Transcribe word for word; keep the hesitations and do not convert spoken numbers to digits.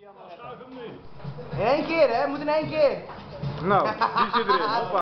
In één keer, hè? Moet in één keer. Nou, die zit erin. Hoppa.